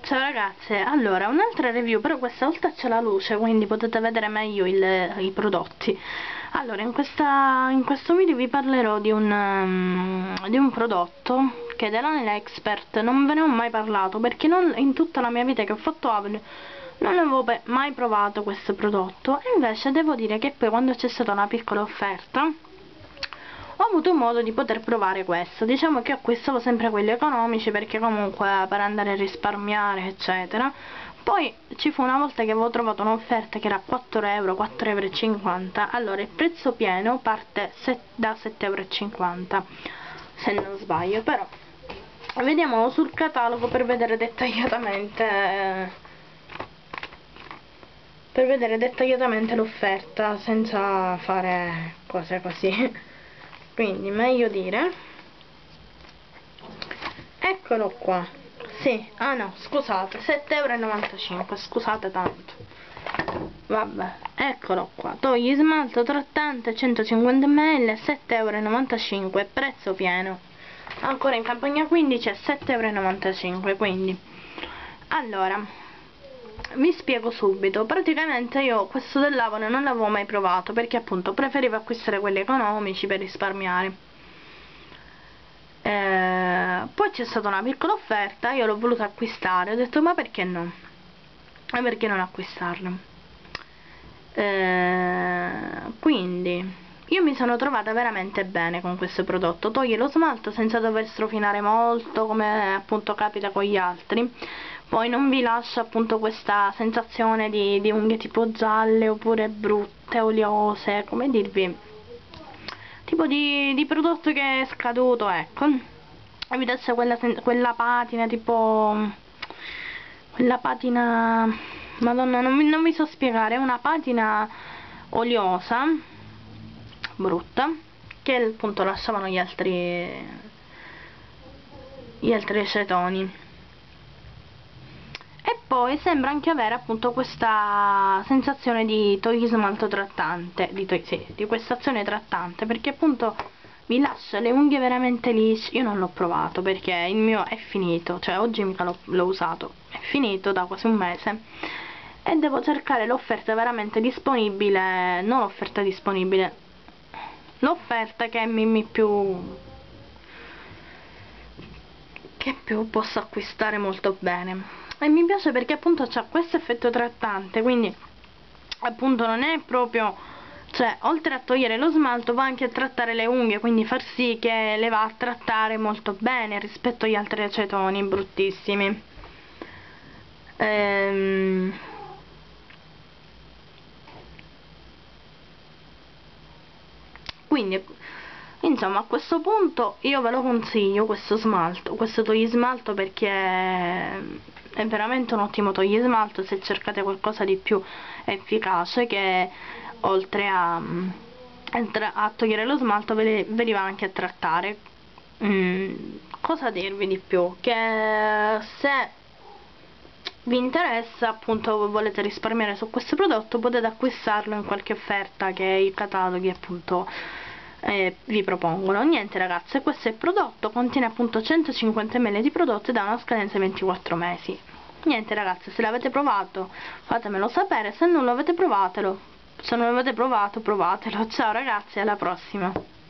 Ciao ragazze, allora un'altra review, però questa volta c'è la luce, quindi potete vedere meglio i prodotti. Allora, in questo video vi parlerò di un prodotto che della Nell'Expert non ve ne ho mai parlato, perché in tutta la mia vita che ho fatto Avon non avevo mai provato questo prodotto, e invece devo dire che poi quando c'è stata una piccola offerta ho avuto modo di poter provare questo. Diciamo che acquistavo sempre quelli economici perché comunque per andare a risparmiare eccetera. Poi ci fu una volta che avevo trovato un'offerta che era 4 euro, 4,50 €. Allora il prezzo pieno parte da 7,50 € se non sbaglio, però vediamolo sul catalogo per vedere dettagliatamente l'offerta senza fare cose così. Quindi meglio dire, eccolo qua. Sì, ah no, scusate, 7,95 €, scusate tanto. Vabbè, eccolo qua. Togli smalto trattante 150 ml, 7,95 €, prezzo pieno. Ancora in campagna 15 è 7,95 €, quindi allora vi spiego subito. Praticamente io questo dell'Avon non l'avevo mai provato perché appunto preferivo acquistare quelli economici per risparmiare. Poi c'è stata una piccola offerta, io l'ho voluta acquistare, ho detto ma perché no? E perché non acquistarlo? Quindi io mi sono trovata veramente bene con questo prodotto. Toglie lo smalto senza dover strofinare molto come appunto capita con gli altri. Poi non vi lascia appunto questa sensazione di unghie tipo gialle oppure brutte, oliose, come dirvi, tipo di prodotto che è scaduto, ecco. E vi lascia quella patina tipo, quella patina, madonna, non vi so spiegare, è una patina oliosa, brutta, che appunto lasciavano gli altri acetoni. E poi sembra anche avere appunto questa sensazione di togli smalto trattante, di questa azione trattante, perché appunto vi lascia le unghie veramente lisce. Io non l'ho provato perché il mio è finito, cioè oggi mica l'ho usato, è finito da quasi un mese e devo cercare l'offerta veramente disponibile, non l'offerta disponibile, l'offerta che più posso acquistare molto bene. E mi piace perché appunto c'ha questo effetto trattante, quindi appunto non è proprio, cioè oltre a togliere lo smalto va anche a trattare le unghie, quindi far sì che le va a trattare molto bene rispetto agli altri acetoni bruttissimi. Quindi insomma a questo punto io ve lo consiglio questo smalto, questo toglismalto, perché è veramente un ottimo toglismalto se cercate qualcosa di più efficace, che oltre a togliere lo smalto ve li va anche a trattare. Cosa dirvi di più? Che se vi interessa, appunto volete risparmiare su questo prodotto, potete acquistarlo in qualche offerta che i cataloghi appunto vi propongono. Niente ragazze, questo è il prodotto, contiene appunto 150 ml di prodotto e dà una scadenza di 24 mesi. Niente ragazze, se l'avete provato fatemelo sapere, se non l'avete provatelo, se non l'avete provato provatelo. Ciao ragazzi, alla prossima.